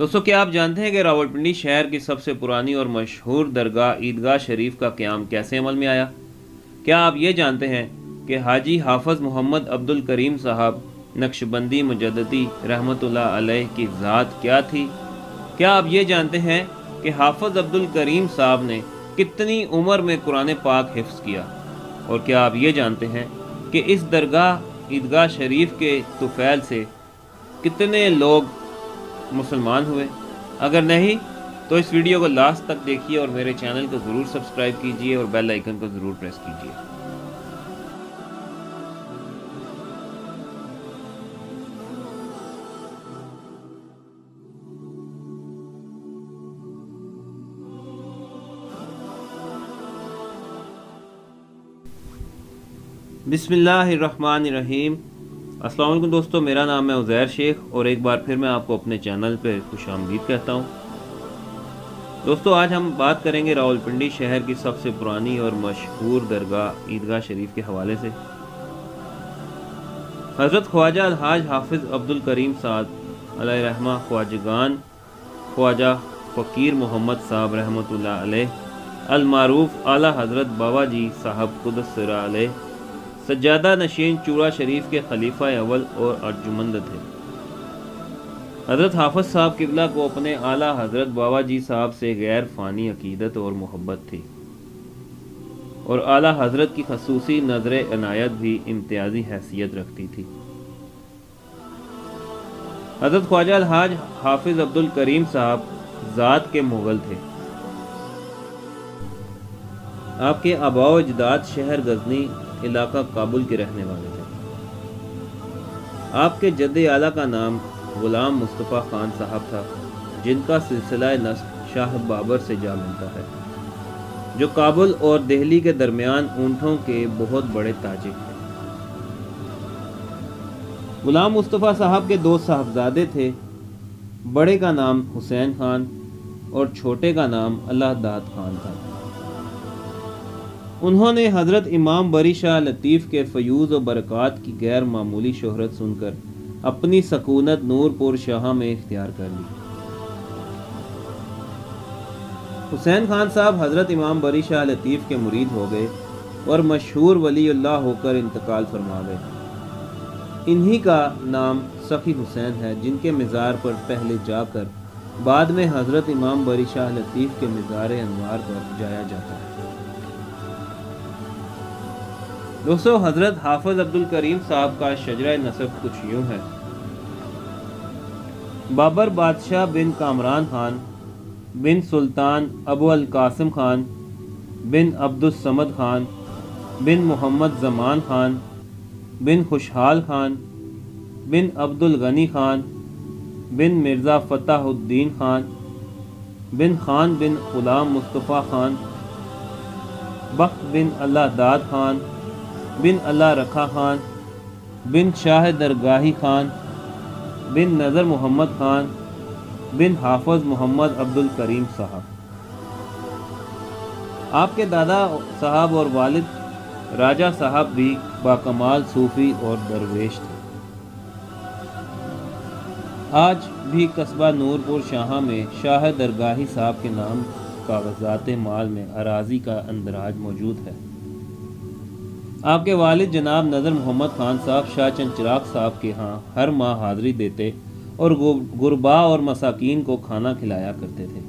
दोस्तों, क्या आप जानते हैं कि रावलपिंडी शहर की सबसे पुरानी और मशहूर दरगाह ईदगाह शरीफ का क़याम कैसे अमल में आया? क्या आप ये जानते हैं कि हाजी हाफ़िज़ मोहम्मद अब्दुल करीम साहब नक्शबंदी मुजद्दिदी रहमतुल्लाह अलैह की ज़ात क्या थी? क्या आप ये जानते हैं कि हाफ़िज़ अब्दुल करीम साहब ने कितनी उम्र में कुरान पाक हिफ्ज़ किया? और क्या आप ये जानते हैं कि इस दरगाह ईदगाह शरीफ के तुफ़ैल से कितने लोग मुसलमान हुए? अगर नहीं तो इस वीडियो को लास्ट तक देखिए और मेरे चैनल को ज़रूर सब्सक्राइब कीजिए और बेल आइकन को ज़रूर प्रेस कीजिए। बिस्मिल्लाहिर्रहमानिर्रहीम। अस्सलाम वालेकुम दोस्तों, मेरा नाम है उज़ैर शेख और एक बार फिर मैं आपको अपने चैनल पर खुशामदीद कहता हूँ। दोस्तों, आज हम बात करेंगे रावलपिंडी शहर की सबसे पुरानी और मशहूर दरगाह ईदगाह शरीफ के हवाले से। हज़रत ख्वाजा अलहाज हाफिज़ अब्दुल करीम साहब अलैहि रहमा ख्वाजगान ख्वाजा फ़कीर मोहम्मद साहब रहमतुल्लाह अलैह अलमारूफ आला हज़रत बाबा जी साहब क़ुद्दस सिर्रा अलैह सज्जादा नशीन चूड़ा शरीफ के खलीफा अव्वल और अर्जुमंद थे। हज़रत हाफ़िज़ साहब किबला को अपने आला हज़रत बाबा जी साहब से गैर फ़ानी अकीदत और मोहब्बत थी और आला हज़रत की खसूसी नज़र इनायत भी इम्तियाज़ी हैसियत रखती थी। हज़रत ख्वाजा अलहाज हाफ़िज़ अब्दुल करीम साहब ज़ात के मुग़ल थे। आपके आबाओ अजदाद शहर गजनी इलाका काबुल के रहने वाले थे। आपके जद्दे आला का नाम गुलाम मुस्तफ़ा खान साहब था, जिनका सिलसिला नस्ब शाह बाबर से जा मिलता है, जो काबुल और दिल्ली के दरमियान ऊँटों के बहुत बड़े ताजिर थे। गुलाम मुस्तफ़ा साहब के दो साहबजादे थे। बड़े का नाम हुसैन खान और छोटे का नाम अल्लाह दाद खान था। उन्होंने हज़रत इमाम बरी शाह लतीफ़ के फ़यूज़ और बरक़ात की गैर मामूली शोहरत सुनकर अपनी सकूनत नूरपुर शाह में इख्तियार कर ली। हुसैन खान साहब हज़रत इमाम बरी शाह लतीफ़ के मुरीद हो गए और मशहूर वलीउल्लाह होकर इंतकाल फरमा गए। इन्हीं का नाम सखी हुसैन है, जिनके मज़ार पर पहले जाकर बाद में हज़रत इमाम बरी शाह लतीफ़ के मज़ार अनवार पर जाया जाता है। दोस्तों, हज़रत हाफ़िज़ अब्दुल करीम साहब का शजरा नसब कुछ यूँ है। बाबर बादशाह बिन कामरान खान बिन सुल्तान अबू अल कासिम खान बिन अब्दुस समद खान बिन मोहम्मद ज़मान खान बिन खुशहाल खान बिन अब्दुल गनी खान बिन मिर्ज़ा फ़ताहुद्दीन खान बिन ग़ुलाम मुस्तफ़ा खान बख्त बिन अल्लाह दाद खान बिन अल्लाह रखा खान बिन शाह दरगाही खान बिन नज़र मोहम्मद खान बिन हाफ़िज़ मोहम्मद अब्दुल करीम साहब। आपके दादा साहब और वालिद राजा साहब भी बाकमाल सूफ़ी और दरवेश थे। आज भी कस्बा नूरपुर शाह में शाह दरगाही साहब के नाम कागज़ात माल में अराज़ी का अंदराज मौजूद है। आपके वालिद जनाब नज़र मोहम्मद खान साहब शाह चंद चिराग साहब के यहाँ हर माह हाज़री देते और गुरबा और मसाकीन को खाना खिलाया करते थे।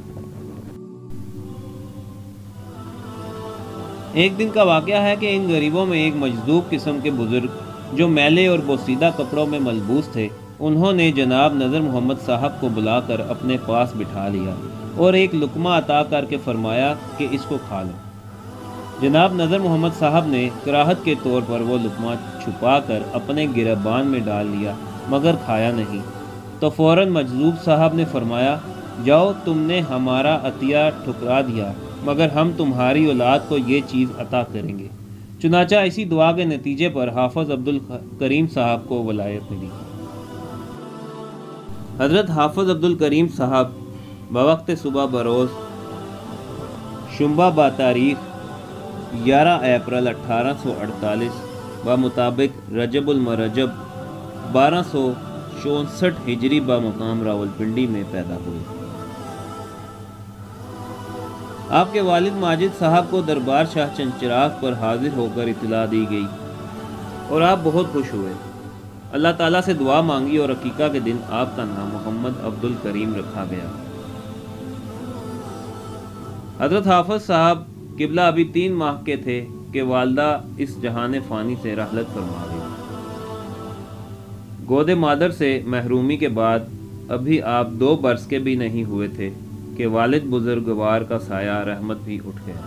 एक दिन का वाक़या है कि इन गरीबों में एक मजदूब किस्म के बुज़ुर्ग, जो मैले और बोसीदा कपड़ों में मलबूस थे, उन्होंने जनाब नज़र मोहम्मद साहब को बुलाकर अपने पास बिठा लिया और एक लुकमा अता करके फरमाया कि इसको खा लो। जनाब नज़र मोहम्मद साहब ने कराहत के तौर पर वो लुकमा छुपा कर अपने गिरबान में डाल लिया, मगर खाया नहीं। तो फ़ौरन मजलूब साहब ने फरमाया, जाओ, तुमने हमारा अतिया ठुकरा दिया, मगर हम तुम्हारी औलाद को ये चीज़ अता करेंगे। चुनाचा इसी दुआ के नतीजे पर हाफ़िज़ अब्दुल करीम साहब को वलायत मिली। हज़रत हाफ़िज़ अब्दुल करीम साहब बवक्त सुबह बरोज़ शुम्बा बातारीख़ 11 अप्रैल 1848 मुताबिक रजबुल मरजब 1200 64 ہجری بمقام راولپنڈی میں پیدا ہوئے۔ آپ کے والد ماجد صاحب کو دربار شاہ چنچراغ پر حاضر ہو کر اطلاع دی گئی اور آپ بہت خوش ہوئے۔ اللہ تعالیٰ سے دعا مانگی اور عقیقہ کے دن آپ کا نام محمد عبد الکریم رکھا گیا۔ حضرت حافظ صاحب قبلہ ابھی 3 ماہ کے تھے کہ والدہ اس جہان فانی سے رحلت فرما گئی۔ گود مادر سے محرومی کے بعد ابھی آپ 2 برس کے بھی نہیں ہوئے تھے کہ والد بزرگوار کا سایہ رحمت بھی اٹھ گیا۔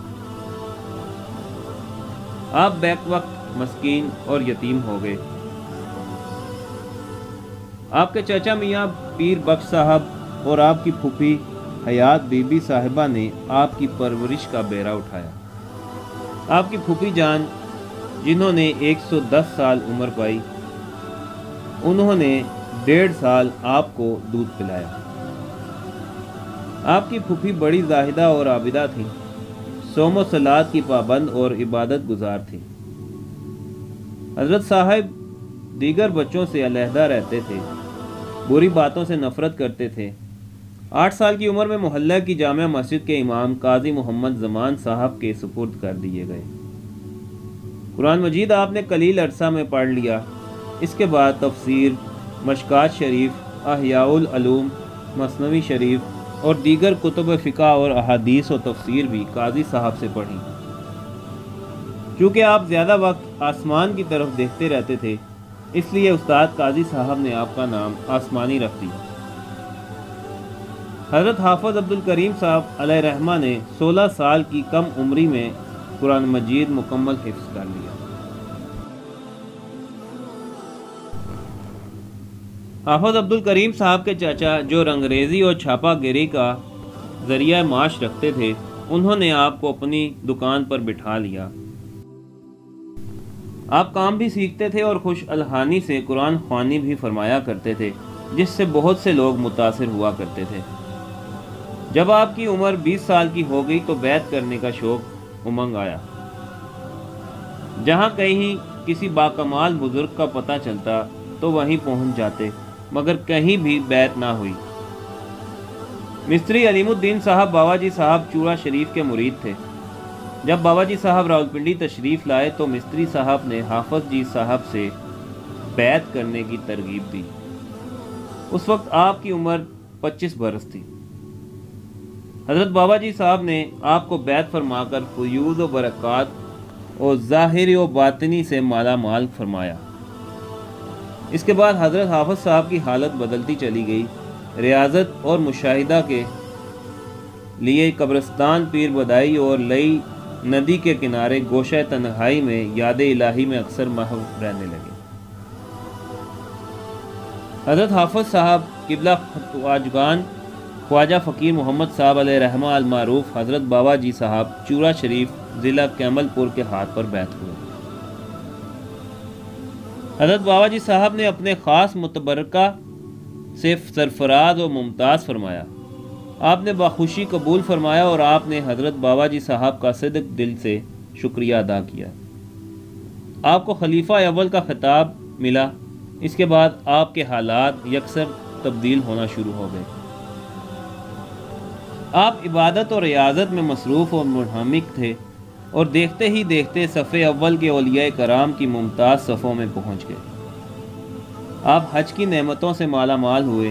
آپ بیک وقت مسکین اور یتیم ہو گئے۔ آپ کے چچا میاں پیر بخش صاحب اور آپ کی پھوپھی حیات بی بی صاحبہ نے آپ کی پرورش کا بیڑا اٹھایا۔ آپ کی پھوپھی جان جنہوں نے 110 سال عمر پائی، انہوں نے 1.5 سال آپ کو دودھ پلایا۔ آپ کی پھوپھی بڑی زاہدہ اور عابدہ تھی، صوم و صلات کی پابند اور عبادت گزار تھی۔ حضرت صاحب دیگر بچوں سے علیحدہ رہتے تھے، بری باتوں سے نفرت کرتے تھے۔ 8 سال کی عمر میں محلہ کی جامع مسجد کے امام قاضی محمد زمان صاحب کے سپرد کر دیے گئے۔ قرآن مجید آپ نے قلیل عرصہ میں پڑھ لیا۔ اس کے بعد تفسیر، مشکات شریف، احیاء العلوم، مثنوی شریف اور دیگر کتب فقہ اور احادیث و تفسیر بھی قاضی صاحب سے پڑھی۔ چونکہ آپ زیادہ وقت آسمان کی طرف دیکھتے رہتے تھے، اس لیے استاد قاضی صاحب نے آپ کا نام آسمانی رکھ دیا۔ حضرت حافظ عبد الکریم صاحب علیہ رحمہ نے 16 سال کی کم عمری میں قرآن مجید مکمل حفظ کر لیا۔ حافظ عبد الکریم صاحب کے چاچا جو رنگریزی اور چھاپا گیری کا ذریعہ معاش رکھتے تھے، انہوں نے آپ کو اپنی دکان پر بٹھا لیا۔ آپ کام بھی سیکھتے تھے اور خوش الحانی سے قرآن خوانی بھی فرمایا کرتے تھے، جس سے بہت سے لوگ متاثر ہوا کرتے تھے۔ جب آپ کی عمر 20 سال کی ہو گئی تو بیعت کرنے کا شوق امنگ آیا۔ جہاں کہیں کسی باکمال بزرگ کا پتہ چلتا تو وہیں پہنچ جاتے، مگر کہیں بھی بیعت نہ ہوئی۔ مستری علیم الدین صاحب بابا جی صاحب چورا شریف کے مرید تھے۔ جب بابا جی صاحب راولپنڈی تشریف لائے تو مستری صاحب نے حافظ جی صاحب سے بیعت کرنے کی ترغیب دی۔ اس وقت آپ کی عمر 25 برس تھی۔ حضرت بابا جی صاحب نے آپ کو بیعت فرما کر فیوض و برکات اور ظاہری و باطنی سے مالا مال فرمایا۔ اس کے بعد حضرت حافظ صاحب کی حالت بدلتی چلی گئی۔ ریاضت اور مشاہدہ کے لیے قبرستان پیر بدائی اور لئی ندی کے کنارے گوشہ تنہائی میں یاد الہی میں اکثر محو رہنے لگے۔ حضرت حافظ صاحب قبلہ خواجگان خواجہ فقیر محمد صاحب علیہ رحمہ المعروف حضرت بابا جی صاحب چورا شریف ضلع کیمل پور کے ہاتھ پر بیعت ہوئے۔ حضرت بابا جی صاحب نے اپنے خاص متبرکہ سے سرفراز و ممتاز فرمایا۔ آپ نے بخوشی قبول فرمایا اور آپ نے حضرت بابا جی صاحب کا صدق دل سے شکریہ ادا کیا۔ آپ کو خلیفہ اول کا خطاب ملا۔ اس کے بعد آپ کے حالات یکسر تبدیل ہونا شروع ہو گئے۔ آپ عبادت اور ریاضت میں مصروف اور منہمک تھے اور دیکھتے ہی دیکھتے صف اول کے اولیاء کرام کی ممتاز صفوں میں پہنچ گئے۔ آپ حج کی نعمتوں سے مالا مال ہوئے۔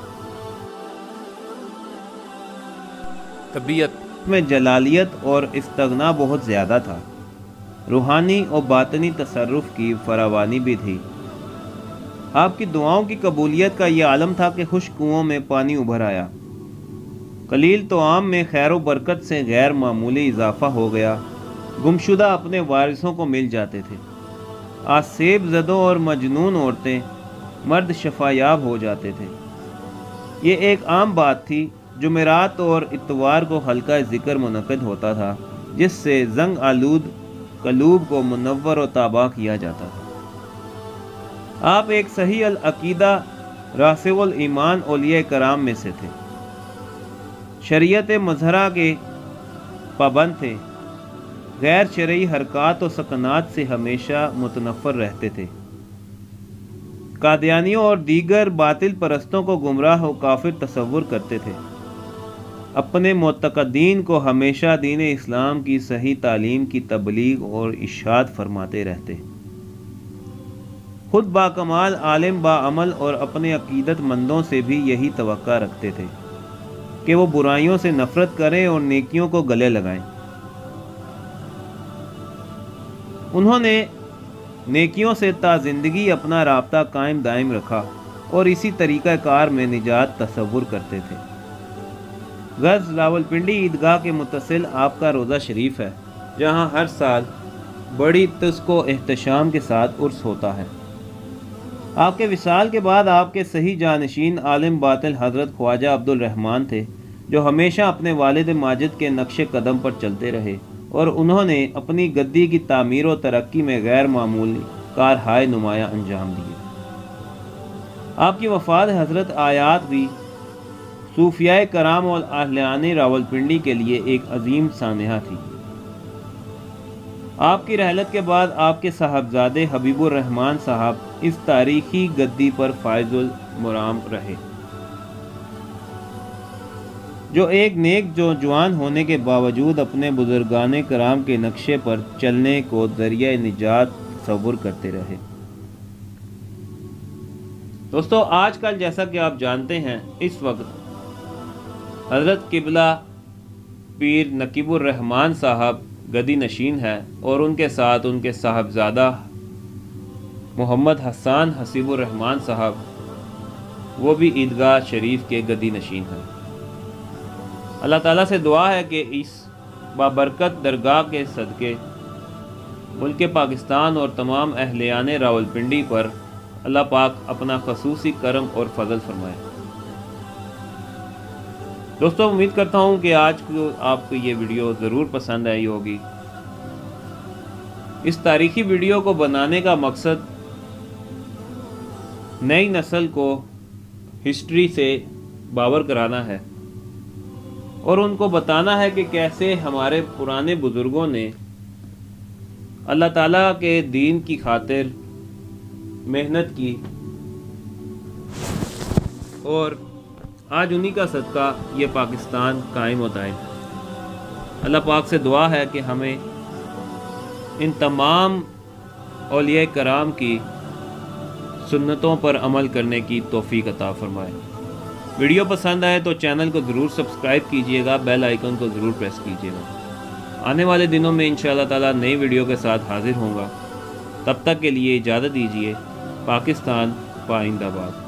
طبیعت میں جلالیت اور استغنا بہت زیادہ تھا۔ روحانی اور باطنی تصرف کی فراوانی بھی تھی۔ آپ کی دعاؤں کی قبولیت کا یہ عالم تھا کہ خشک کنوؤں میں پانی ابھر آیا۔ قلیل طعام میں خیر و برکت سے غیر معمولی اضافہ ہو گیا۔ گمشدہ اپنے وارثوں کو مل جاتے تھے۔ آسیب زدوں اور مجنون عورتیں مرد شفایاب ہو جاتے تھے۔ یہ ایک عام بات تھی۔ جمعرات اور اتوار کو حلقہ ذکر منعقد ہوتا تھا، جس سے زنگ آلود قلوب کو منور و تابع کیا جاتا تھا۔ آپ ایک صحیح العقیدہ راسخ الایمان اولیاء کرام میں سے تھے۔ شریعت مظہرہ کے پابند تھے۔ غیر شرعی حرکات و سکنات سے ہمیشہ متنفر رہتے تھے۔ قادیانیوں اور دیگر باطل پرستوں کو گمراہ و کافر تصور کرتے تھے۔ اپنے معتقدین کو ہمیشہ دین اسلام کی صحیح تعلیم کی تبلیغ اور ارشاد فرماتے رہتے۔ خود باکمال عالم باعمل اور اپنے عقیدت مندوں سے بھی یہی توقع رکھتے تھے کہ وہ برائیوں سے نفرت کریں اور نیکیوں کو گلے لگائیں۔ انہوں نے نیکیوں سے تا زندگی اپنا رابطہ قائم دائم رکھا اور اسی طریقہ کار میں نجات تصور کرتے تھے۔ غرض راولپنڈی عیدگاہ کے متصل آپ کا روضہ شریف ہے، جہاں ہر سال بڑی تسک و احتشام کے ساتھ عرس ہوتا ہے۔ آپ کے وصال کے بعد آپ کے صحیح جانشین عالم باطل حضرت خواجہ عبدالرحمن تھے، جو ہمیشہ اپنے والد ماجد کے نقش قدم پر چلتے رہے، اور انہوں نے اپنی گدی کی تعمیر و ترقی میں غیر معمولی کارہائے نمایاں انجام دیے۔ آپ کی وفات حضرت آیات بھی صوفیائے کرام اور اہلیان راولپنڈی کے لیے ایک عظیم سانحہ تھی۔ آپ کی رحلت کے بعد آپ کے صاحبزادے حبیب الرحمن صاحب اس تاریخی گدی پر فائز المرام رہے، جو ایک نیک جوان ہونے کے باوجود اپنے بزرگان کرام کے نقشے پر چلنے کو ذریعہ نجات تصور کرتے رہے۔ دوستو، آج کل جیسا کہ آپ جانتے ہیں، اس وقت حضرت قبلہ پیر نقیب الرحمن صاحب گدی نشین ہے، اور ان کے ساتھ ان کے صاحبزادہ محمد حسان حسیب الرحمن صاحب، وہ بھی عیدگاہ شریف کے گدی نشین ہیں۔ اللہ تعالیٰ سے دعا ہے کہ اس بابرکت درگاہ کے صدقے ملک پاکستان اور تمام اہلیان راولپنڈی پر اللہ پاک اپنا خصوصی کرم اور فضل فرمائے۔ دوستو، امید کرتا ہوں کہ آج کو آپ کو یہ ویڈیو ضرور پسند آئی ہوگی۔ اس تاریخی ویڈیو کو بنانے کا مقصد نئی نسل کو ہسٹری سے باور کرانا ہے، اور ان کو بتانا ہے کہ کیسے ہمارے پرانے بزرگوں نے اللہ تعالیٰ کے دین کی خاطر محنت کی، اور آج انہی کا صدقہ یہ پاکستان قائم و دائم ہے۔ اللہ پاک سے دعا ہے کہ ہمیں ان تمام اولیاء کرام کی سنتوں پر عمل کرنے کی توفیق عطا فرمائے۔ ویڈیو پسند آئے تو چینل کو ضرور سبسکرائب کیجئے گا، بیل آئیکن کو ضرور پریس کیجئے گا۔ آنے والے دنوں میں انشاءاللہ تعالی نئی ویڈیو کے ساتھ حاضر ہوں گا۔ تب تک کے لیے اجازت دیجیے۔ پاکستان پائندہ باد۔